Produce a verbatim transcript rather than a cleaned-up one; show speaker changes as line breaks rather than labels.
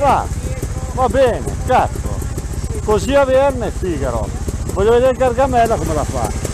bravo, va bene, cazzo, così a Verne Figaro, voglio vedere il Gargamella come la fa.